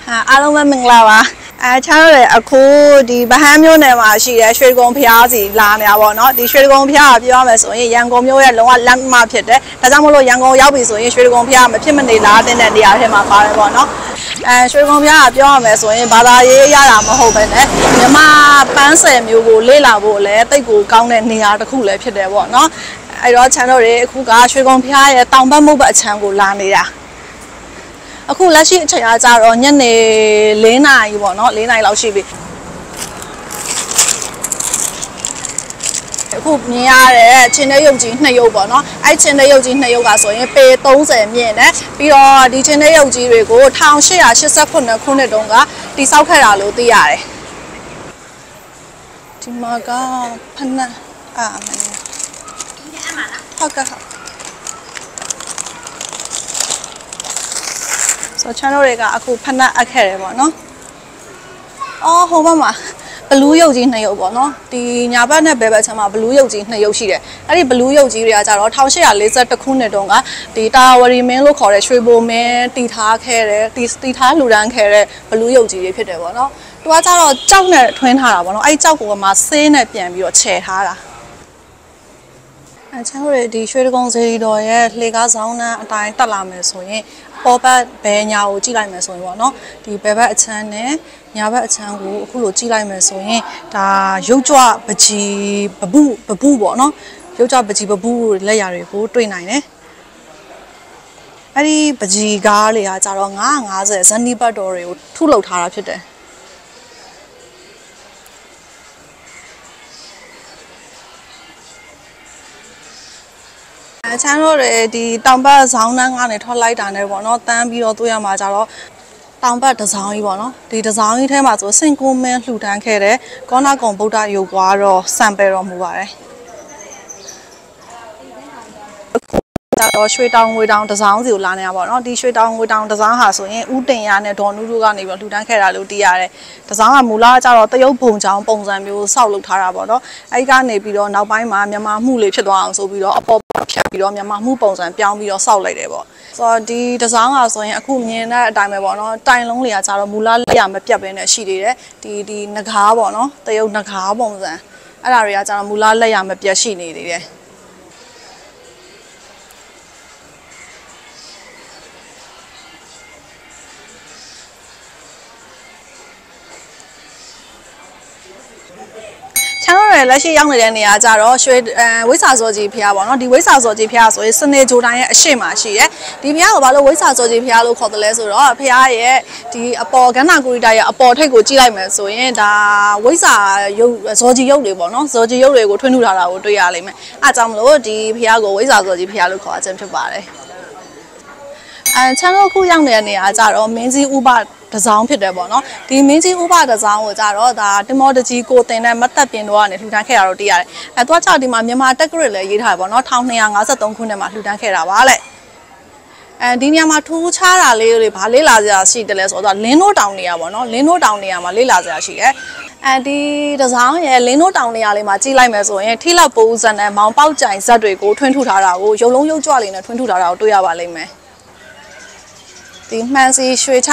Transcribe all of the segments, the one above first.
အားလုံးပဲမင်္ဂလာပါချားတော့အခုဒီဗဟန်းမြို့နယ်မှာရှိတဲ့ရွှေကုန်းဖျားစီလာနေတာပေါ့နော်ဒီရွှေကုန်းဖျားကပြောရမယ်ဆိုရင်ရန်ကုန်မြို့ရဲ့လုံးဝလမ်းမဖြစ်တယ်ဒါကြောင့်မို့လို့ရန်ကုန်ရောက်ပြီဆိုရင်ရွှေကုန်းဖျားမဖြစ်မနေလာတဲ့နေရာထဲမှာပါတယ်ပေါ့နော်ရွှေကုန်းဖျားကပြောရမယ်ဆိုရင်ဘာသာရေးရတာမဟုတ်ပဲနဲ့မြမပန်းဆယ်မျိုးကိုလေ့လာဖို့လည်းတိတ်ကိုကောင်းတဲ့နေရာတစ်ခုလည်းဖြစ်တယ်ပေါ့နော်အဲ့တော့ချန်တို့တွေအခုကရွှေကုန်းဖျားရဲ့တောင်ဘက်မုတ်ဘက်အချမ်းကိုလာနေတာအခုလက်ရှိအချိန်အားကြတော့ညနေ4 နာရီပေါ့နော်4 နာရီလောက်ရှိပြီအခုမြင်ရတဲ့ချင်းတဲ့ရုပ်ကြီး2ရုပ်ပေါ့နော်အဲ့ချင်းတဲ့ရုပ်ကြီး2ရုပ်ကဆိုရင်ပေ30မြင့်နဲ့ပြီးတော့ဒီချင်းတဲ့ရုပ်ကြီးတွေကို1889ခုနှစ်တုန်းကတိစောက်ခဲ့တာလို့သိရတယ်ဒီမှာကဖနက်ဟုတ်ကဲ့ဆိုချန်တို့တွေကအခုဖနက်အပ်ခဲ့တယ်ပေါ့နော်အော်ဟိုဘက်မှာဘလူးရုပ်ကြီး2ရုပ်ပေါ့နော်ဒီညာဘက်နဲ့ဘယ်ဘက်ချမ်းမှာဘလူးရုပ်ကြီး2ရုပ်ရှိတယ်အဲ့ဒီဘလူးရုပ်ကြီးတွေကကြတော့1841ခုနှစ်တုန်းကဒီတာဝရီမင်းလို့ခေါ်တဲ့ရွှေဘိုမင်းတည်ထားခဲ့တဲ့တည်ထားလူဒန်းခဲ့တဲ့ဘလူးရုပ်ကြီးတွေဖြစ်တယ်ပေါ့နော်သူကကြတော့ကြောက်နဲ့ထွင်းထားတာပေါ့နော်အဲ့ကြောက်ကိုမှဆေးနဲ့ပြန်ပြီးတော့ခြယ်ထားတာချန်တို့တွေဒီရွှေတကုံစေတီတော်ရဲ့လှေကားဆောင်နှန်းအတိုင်းတက်လာမယ်ဆိုရင်ပေါ်ဘက်ဘယ်ညာကိုကြည့်လိုက်မယ်ဆိုရင်ပေါ့နော်ဒီဘယ်ဘက်အချမ်းနဲ့ညာဘက်အချမ်းကိုအခုလိုကြည့်လိုက်မယ်ဆိုရင်ဒါရုပ်ကြွပကြီးပပုပေါ့နော်ရုပ်ကြွပကြီးပပုလက်ရာတွေကိုတွေ့နိုင်တယ်အဲ့ဒီပကြီးကားလေးကကြတော့950ဇန်နီဘတ်တော်တွေကိုထုလုပ်ထားတာဖြစ်တယ်ချမ်းတို့တွေဒီတောင်ဘက်ဇောင်းနှန်းကနေထွက်လိုက်တာနဲ့ပေါ့နော်တန်းပြီးတော့တွေ့ရမှာကြတော့တောင်ဘက်တစောင်းကြီးပေါ့နော်ဒီတစောင်းကြီးထဲမှာဆိုစင်ကိုမင်းလှူဒန်းခဲ့တဲ့ကောနာကုံဗုဒ္ဓရုပ်ပွားတော့စံပယ်တော်မူပါတယ်တော့ရွှေတောင်ငွေတောင်တစောင်းစီကိုလာနေတာပေါ့နော်ဒီရွှေတောင်ငွေတောင်တစောင်းဟာဆိုရင်ဦးတင်ရနဲ့ဒေါ်နုတို့ကနေပြီးလှူဒန်းခဲ့တာလို့သိရတယ်တစောင်းကမူလကကြတော့တရုတ်ဘုံချောင်းပုံစံမျိုးစောက်လုပ်ထားတာပေါ့နော်အဲဒီကနေပြီးတော့နောက်ပိုင်းမှာမြန်မာမှုလေးဖြစ်သွားအောင်ဆိုပြီးတော့အပေါ်ဖြတ်ပြီးတော့မြန်မာမှုပုံစံပြောင်းပြီးတော့စောက်လိုက်တယ်ပေါ့ဆိုတော့ဒီတစောင်းကဆိုရင်အခုမြင်တဲ့အတိုင်းပဲပေါ့နော်တိုင်လုံးလေးကကြတော့မူလလက်ရမပြတ်ပဲနဲ့ရှိနေတယ်ဒီငကားပေါ့နော်တရုတ်ငကားပုံစံအဲ့ဒါတွေကကြတော့မူလလက်ရမပြတ်ရှိနေသေးတယ်ချမ်းတော်လက်ရှိရောက်နေတဲ့နေရာကြတော့ရွှေဝိဆာစောကြီးဖျားပေါ့နော်ဒီဝိဆာစောကြီးဖျားဆိုရင်စနေဂျိုတိုင်းရဲ့အရှိမှာရှိတယ်ဒီဖျားကိုဘာလို့ဝိဆာစောကြီးဖျားလို့ခေါ်တယ်လဲဆိုတော့ဖျားရဲ့ဒီအပေါ်ကန္နာကူရီတာရဲ့အပေါ်ထိပ်ကိုကြည့်လိုက်မယ်ဆိုရင်ဒါဝိဆာရုပ်စောကြီးရုပ်တွေပေါ့နော်စောကြီးရုပ်တွေကိုထွန်းထူထားတာကိုတွေ့ရလိမ့်မယ်အဲကြောင့်မလို့ဒီဖျားကိုဝိဆာစောကြီးဖျားလို့ခေါ်အခြင်းဖြစ်ပါတယ်ချမ်းတို့ခုရောက်နေတဲ့နေရာကြတော့မင်းကြီးဥပတစောင်းဖြစ်တယ်ပေါ့နော်ဒီမင်းကြီးဥပတစောင်းကိုကြတော့ဒါတင်မောတကြီးကိုတင်တဲ့မတ်တပ်ပြင်တော့ကနေလှူဒန်းခဲ့တာတော့သိရတယ်သူကကြောက်ဒီမှာမြန်မာတက်ကရစ်လည်းရေးထားတယ်ပေါ့နော်1253ခုနှစ်မှာလှူဒန်းခဲ့တာပါလေဒီနေရာမှာထူးခြားတာလေးတွေဗာလေးလာစရာရှိတယ်လဲဆိုတော့လင်းတို့တောင်နေရာပေါ့နော်လင်းတို့တောင်နေရာမှာလေးလာစရာရှိတယ်ဒီတစောင်းရဲ့လင်းတို့တောင်နေရာလေးမှာကြည့်လိုက်မယ်ဆိုရင်ထိလောက်ပိုးဇက်နဲ့မောင်ပေါက်ကြိုင်ဇက်တွေကိုထွန်းထူထားတာကိုရုပ်လုံးရုပ်ကြွလေးနဲ့ထွန်းထူထားတာကိုတွေ့ရပါလိမ့်မယ်ဒီမှန်စီရွှေချ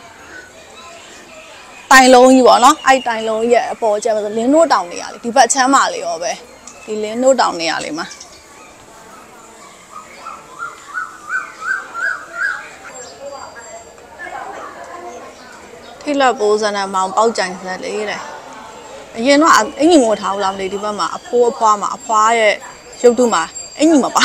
တိုင်လုံးကြီးပေါ့နော်အဲ့တိုင်လုံးရဲ့အပေါ်ကျမှဆိုလင်းတို့တောင်နေရလေဒီဘက်ချမ်းမလေးရောပဲဒီလင်းတို့တောင်နေရလေးမှာထိလက်ပိုးစံနဲ့မောင်ပေါက်ကြိုင်စက်လေးတဲ့အရင်တော့အင်ကြီးငိုထားဘူးလားမသိဒီဘက်မှာအဖိုးအဖွားမှာအဖွားရဲ့ရုပ်တုမှာအင်ကြီးမပါ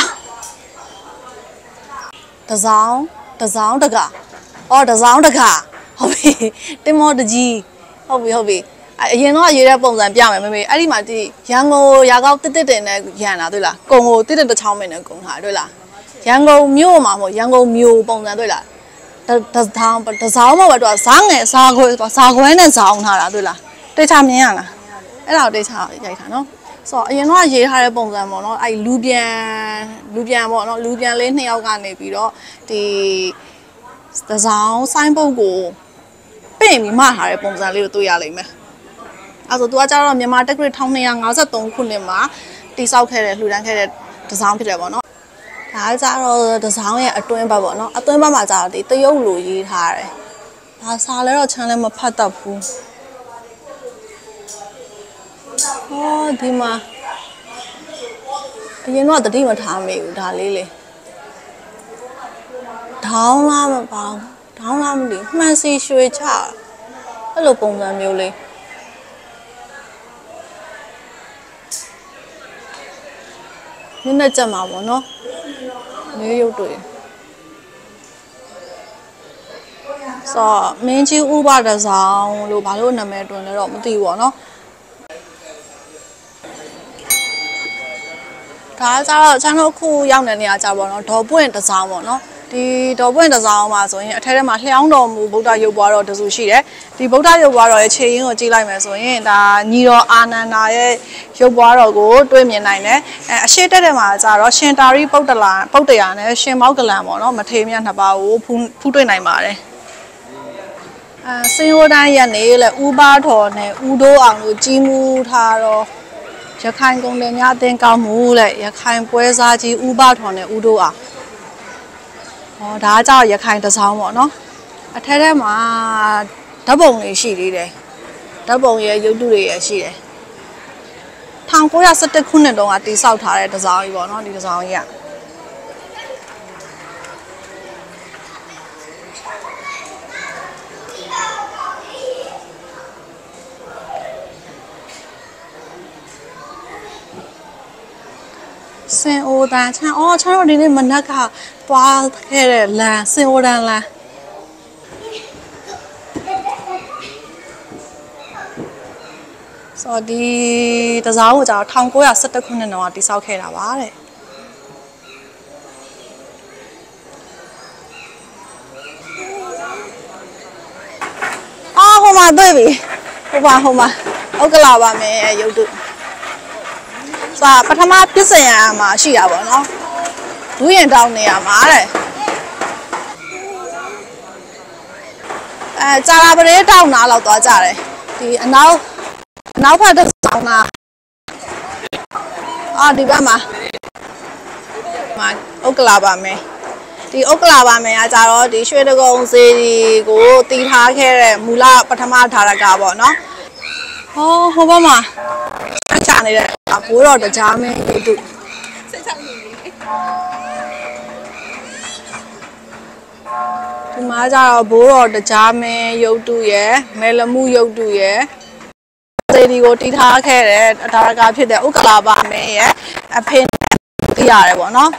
တစောင်းတကာအော်တစောင်းတကာဟုတ်ပြီတင်မောတကြီးဟုတ်ပြီအရင်တော့ရေးတဲ့ပုံစံပြမယ်မေအဲ့ဒီမှာဒီရန်ကုန်ရာကောက်တစ်တင်နဲ့ရန်တာတွေ့လားကုံကိုတစ်တစ်ချောင်းမင်းနဲ့ကုံထားတွေ့လားရန်ကုန်မြို့မှာမဟုတ်ရန်ကုန်မြို့ပုံစံတွေ့လားတစောင်းမှာပဲတော့ဇာငယ်ဇာခွဲနဲ့ဇာအောင်ထားတာတွေ့လားတိတ်ချမြင်ရလားအဲ့ဒါကိုတိတ်ချရိုက်တာနော်ဆိုတော့အရင်တော့ရေးထားတဲ့ပုံစံပေါ့နော်အဲ့လူပြန်ပေါ့နော်လူပြန်လေး2ယောက်ကနေပြီးတော့ဒီတစောင်းဆိုင်းပုတ်ကိုပြင်ပြီးမှထားတဲ့ပုံစံလေးကိုတွေ့ရလိမ့်မယ်အဲ့ဆိုသူကကြတော့မြန်မာတက္ကရာ1253ခုနှစ်မှာတိစောက်ခဲ့တဲ့လှူဒန်းခဲ့တဲ့တစောင်းဖြစ်တယ်ပေါ့နော်ဒါကြတော့တစောင်းရဲ့အတွင်းဘက်ပေါ့နော်အတွင်းဘက်မှာကြတော့ဒီတရုတ်လိုရေးထားတယ်ဘာစားလဲတော့ချမ်းလည်းမဖတ်တတ်ဘူးဟောဒီမှာအရင်တော့တတိမထားမိဘူးဒါလေးလေဒေါင်းလားမပေါ့ဒေါင်းလားမသိမှန်စီရွှေချအဲ့လိုပုံစံမျိုးလေးနည်းနည်းကြက်မှာပေါ့နော်လေးရုပ်တွေဆိုမင်းကြီးဥပဒဆောင်လို့ဘာလို့နာမည်တွင်လဲတော့မသိဘူးပေါ့နော်ဒါကြတော့ကျွန်တော်အခုရောက်နေနေရကြပေါ့နော်ဒေါ်ပွင့်တစောင်းပေါ့နော်ဒီဒေါ်ပွင့်တစောင်းမှာဆိုရင်အထက်ထဲမှာလျှောင်းတော်မူဗုဒ္ဓရုပ်ပွားတော်တစုရှိတယ်ဒီဗုဒ္ဓရုပ်ပွားတော်ရဲ့ခြေရင်းကိုကြည့်လိုက်မယ်ဆိုရင်ဒါညီတော်အာနန္ဒာရဲ့ရုပ်ပွားတော်ကိုတွေ့မြင်နိုင်တယ်အရှိတက်တဲ့မှာကြတော့ရှင်တာရိပုတ္တရာနဲ့ရှင်မောက္ကလံပေါ့နော်မထေရမြတ်နှစ်ပါးကိုဖူးတွေ့နိုင်ပါတယ်စင်ဟိုတိုင်းရက်နေလေဥပါထော်နဲ့ဥဒိုးအောင်တို့ကြီးမူထားတော့ရခိုင်ကုန်တယ်များအသင်းကောင်းမှုလေရခိုင်ပွဲစားကြီးဥပါထော်နဲ့ဥဒိုးအောင်ဟောဒါကကြောက်ရခိုင်တစောင်းပေါ့နော်အထက်ထဲမှာဓာတ်ပုံတွေရှိသေးတယ်ဓာတ်ပုံရဲ့ရုပ်တုတွေရရှိတယ်1917ခုနှစ်တုန်းကတည်ဆောက်ထားတဲ့တစောင်းကြီးပေါ့နော်ဒီတစောင်းကြီးကစင်အိုတန်ချမ်းအော်ချမ်းတို့ဒီနေ့မနက်ကသွားခဲ့တဲ့လမ်းစင်အိုတန်လမ်းဆိုဒီတစားကိုကြာ1917ခုနှစ်တုန်းကတိဆောက်ခဲ့တာပါတဲ့ဟိုမှာတွေ့ပြီဟိုမှာဥက္ကလာပါမယ်ရုပ်တုစာပထမပြစ်စင်ရမှာရှိတာပေါ့နော်ဒူးရင်တောင်းနေရမှာတဲ့ကြာလာပရေတောင်းနာလောက်သွားကြတယ်ဒီအနောက်ဖက်တစ်ဆောင်နာဒီဘက်မှာဥက္ကလာပါမယ်ဒီဥက္ကလာပါမယ်ကကြတော့ဒီရွှေတကုံစေဒီကိုတည်ထားခဲ့တဲ့မူလပထမထာရကပေါ့နော်ဟိုဘက်မှာချနေတဲ့ဘိုးတော်တကြားမင်းရုပ်တုစိတ်ချနေပြီဒီမှာကြတော့ဘိုးတော်တကြားမင်းရုပ်တုရယ်မဲလမှုရုပ်တုရယ်စေဒီကိုတီးထားခဲ့တဲ့ဒါရကဖြစ်တဲ့ဥက္ကလာပါမင်းရဲ့အဖေသိရတယ်ပေါ့နော်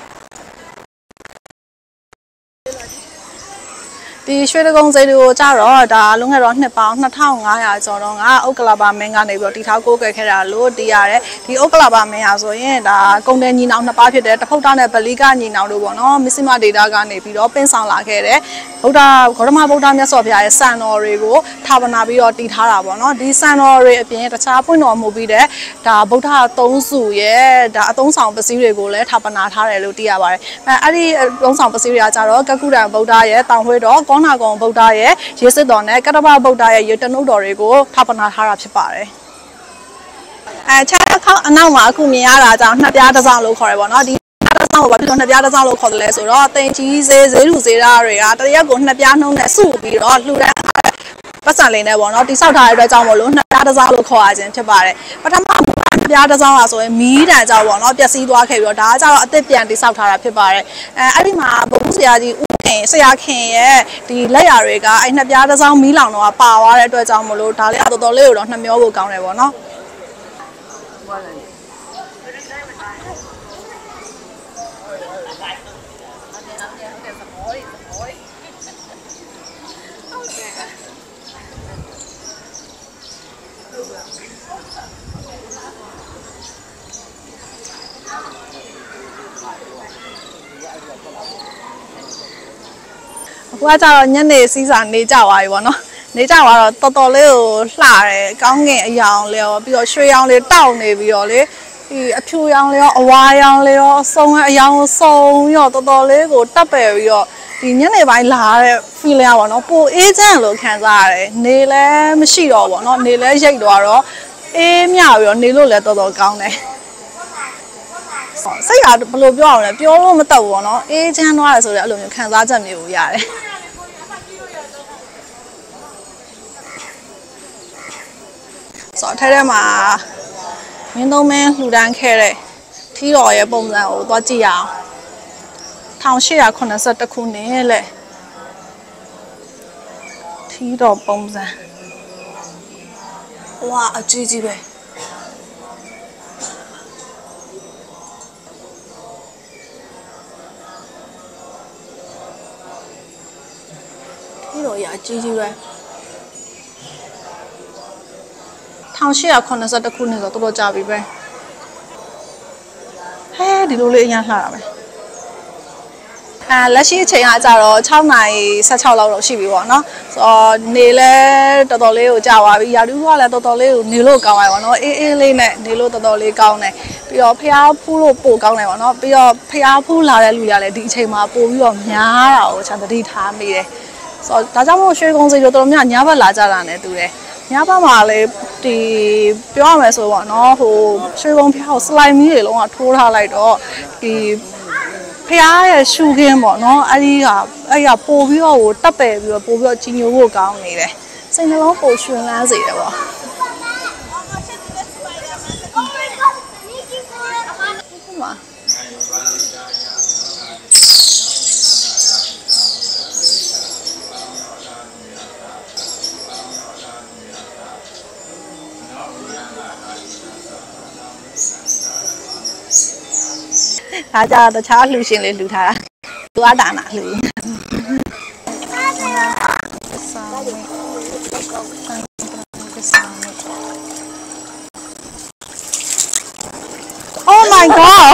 ဒီရွှေတကုံစိတ်တွေကိုကြတော့ဒါလုံးခဲ့တော့နှစ်ပေါင်း2500ကျော်တော့ဥက္ကလာပါမင်းကနေပြီးတော့တီထားကိုးကွယ်ခဲ့တာလို့သိရတယ်ဒီဥက္ကလာပါမင်းဟာဆိုရင်ဒါကုန်တယ်ညီနောင်နှစ်ပါးဖြစ်တဲ့တဖုတ်တာနဲ့ဗလီကညီနောင်တို့ပေါ့နော်မစ္စည်းမဒေတာကနေပြီးတော့ပင်းဆောင်လာခဲ့တဲ့ဗုဒ္ဓဂေါတမဗုဒ္ဓမြတ်စွာဘုရားရဲ့စံတော်တွေကိုဌာပနာပြီးတော့တီထားတာပေါ့နော်ဒီစံတော်တွေအပြင်တခြားပွင့်တော်မူပြီးတဲ့ဒါဗုဒ္ဓသုံးစုရဲ့ဒါအသုံးဆောင်ပစ္စည်းတွေကိုလည်းဌာပနာထားတယ်လို့သိရပါတယ်အဲ့ဒီအသုံးဆောင်ပစ္စည်းတွေကကြတော့ကကုတံဗုဒ္ဓရဲ့တောင်ဝှေ့တော်ကောနာကုံဗုဒ္ဓရဲ့ရေစစ်တော်နဲ့ကတ္တဗဗုဒ္ဓရဲ့ရေတနုတော်တွေကိုဌာပနာထားတာဖြစ်ပါတယ်ခြားတစ်ခေါက်အနောက်မှာအခုမြင်ရတာကြောင့်နှစ်ပြားတစ်စောင်းလို့ခေါ်တယ်ပေါ့နော်ဒီတစ်စောင်းကိုဘာဖြစ်လို့နှစ်ပြားတစ်စောင်းလို့ခေါ်တယ်လဲဆိုတော့တင်ကြီးဈေးလူဈေးသားတွေကတရက်ကိုနှစ်ပြားနှုံးနဲ့စုပြီးတော့လှူဒန်းပတ်စံလေးနဲ့ပေါ့နော်တိဆောက်ထားတဲ့အတွက်ကြောင့်မလို့နှစ်ပြားတစ်စောင်းလို့ခေါ်ရခြင်းဖြစ်ပါတယ်ပထမနှစ်ပြားတစ်စောင်းလာဆိုရင်မီးတန်ကြောင့်ပေါ့နော်ပျက်စီးသွားခဲ့ပြီးတော့ဒါကကြတော့အသစ်ပြန်တိဆောက်ထားတာဖြစ်ပါတယ်အဲ့ဒီမှာဘုရားဆရာကြီးဆရာခင်ရဲ့ဒီလက်ရာတွေကအဲ့နှစ်ပြားတစ်စောင်းမီးလောင်တော့ပါသွားတဲ့အတွက်ကြောင့်မလို့ဒါလေးတော်တော်လေးကိုတော့နှမျောဖို့ကောင်းတယ်ပေါ့နော်အခုကကြတော့ညနေစီးစာနေကြသွားပြီပေါ့နော်နေကြသွားတော့တော်တော်လေးကိုလှတယ်ကောင်းကင်အယောင်လေးရောပြီးတော့ရွှေရောင်လေးတောက်နေပြီးတော့လေဒီအဖြူရောင်လေးရောအဝါရောင်လေးရောအစုံအယောင်စုံပြီးတော့တော်တော်လေးကိုတက်ပယ်ပြီးတော့ဒီညနေပိုင်းလာတဲ့ feel ရပါတော့ပိုအေးချမ်းလို့ခံစားရတယ်နေလည်းမရှိတော့ပေါ့နော်နေလည်းရိတ်သွားတော့အေးမြပြီးတော့နေလို့လည်းတော်တော်ကောင်းတယ်စိတ်ကဘယ်လိုပြောအောင်လဲပြောလို့မတတ်ဘူးပေါ့နော်အေးချမ်းသွားတယ်ဆိုတော့အဲ့လိုမျိုးခံစားချက်မျိုးရတယ်ဆိုတော့ထဲထဲမှာမင်းသုံးမင်းလှူဒန်းခဲ့တဲ့ထီတော်ရဲ့ပုံစံကိုသွားကြည့်ရအောင်1881ခုနှစ်လေထီတော်ပုံစံဝါအကြီးကြီးပဲထီတော်ရအကြီးကြီးပဲ1881ခုနှစ်ဆိုတော့တော်ကြာပြီပဲဟဲဒီလိုလေးအရင်လှတာပဲလက်ရှိအချိန်ကကြတော့6:16လောက်တော့ရှိပြီပေါ့နော်ဆိုတော့နေလဲတော်တော်လေးကိုကြာသွားပြီရာသီဥတုကလည်းတော်တော်လေးကိုနေလို့ကောင်းပါပေါ့နော်အေးအေးလေးနဲ့နေလို့တော်တော်လေးကောင်းတယ်ပြီးတော့ဖျားဖူးလို့ပို့ကောင်းတယ်ပေါ့နော်ပြီးတော့ဖျားဖူးလာတဲ့လူတွေကလည်းဒီအချိန်မှာပို့ပြီးတော့များတာကိုခြံသတိထားမိတယ်ဆိုတော့ဒါကြောင့်မို့ရွှေကုန်းစိတ်တို့တော်တော်များညဘက်လာကြတာနဲ့တူတယ်ညဘက်မှာလည်းဒီပြောရမယ်ဆိုပေါ့နော်ဟိုရွှေကုန်းဖျားကိုစလိုက်မီးတွေလုံးဝထိုးထားလိုက်တော့ဒီဖျားရဲ့ရှူခင်းပေါ့နော်အဲ့ဒီကပို့ပြီးတော့တက်ပယ်ပြီးတော့ပို့ပြီးတော့ကြီးညိုဖို့ကောင်းနေတယ်စိတ်နှလုံးပို့ရွှင်လန်းစေတယ်ပေါ့ဒါကြတခြားလှူရှင်လေးလှူထားတာသူအတာနာလှူOh my god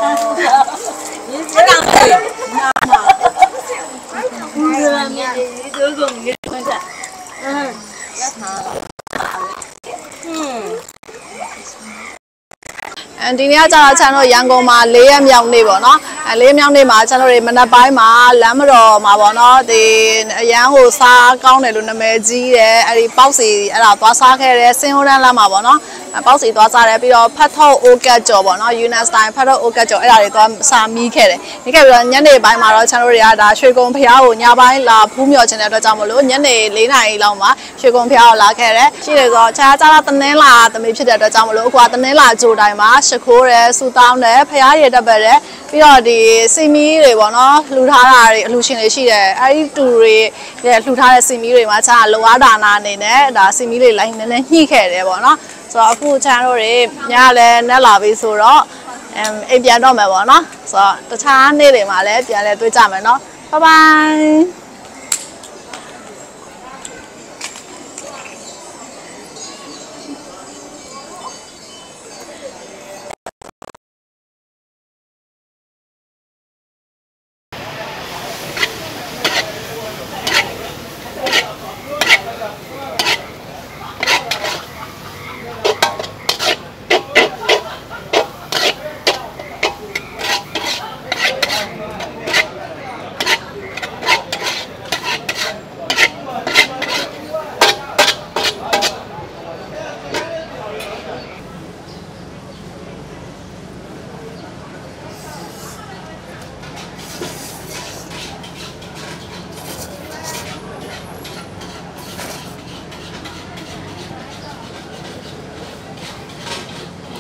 ဒီနေ့ကကျတော့ကျွန်တော်ရန်ကုန်မှာ4ရက်မြောက်နေ့ပေါ့နော်4ရက်မြောက်နေ့မှာကျွန်တော်တို့မနက်ပိုင်းမှာလမ်းမတော်မှာပေါ့နော်ဒီအရန်ကိုစားကောင်းတယ်လို့နာမည်ကြီးတယ်အဲ့ဒီပေါက်စီအဲ့ဒါသွားစားခဲ့တယ်စင်ဟိုတန်းလမ်းမှာပေါ့နော်ပေါက်စီသွားစားတယ်ပြီးတော့ဖတ်ထုတ်အိုကတ်ကျော်ပေါ့နော်ယူနက်စတိုင်းဖတ်ထုတ်အိုကတ်ကျော်အဲ့ဒါတွေသွားစားမိခဲ့တယ်မိခဲ့ပြီးတော့ညနေပိုင်းမှာတော့ကျွန်တော်တို့တွေကဒါရွှေကုန်းဖျားကိုညပိုင်းလာဖူးမြော်ခြင်းတဲ့အတွက်ကြောင့်မလို့ညနေ4 နာရီလောက်မှာရွှေကုန်းဖျားကိုလာခဲ့တယ်ရှိတယ်ဆိုတော့ခြားတနင်္လာသမီးဖြစ်တဲ့အတွက်ကြောင့်မလို့အခုကတနင်္လာကြိုတိုင်းမှာရှ ခိုးတယ်စူတောင်းတယ်ဖျားရည်တက်ပတ်တယ်ပြီးတော့ဒီစီမီတွေပေါ့နော်လှူထားတာတွေအလှူရှင်တွေရှိတယ်အဲ့ဒီတူတွေလှူထားတဲ့စီမီတွေမှာခြားလောအားဒါနာအနေနဲ့ဒါစီမီတွေလိုင်းနည်းနည်းညှိခဲ့တယ်ပေါ့နော်ဆိုတော့အခုခြားတို့တွေညလည်းနဲ့လာပြီဆိုတော့အိမ်ပြန်တော့မယ်ပေါ့နော်ဆိုတော့တခြားနေ့တွေမှာလည်းပြန်လဲတွေ့ကြမယ်နော်ဘိုင်ဘိုင်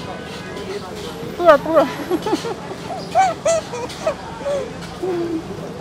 Pura.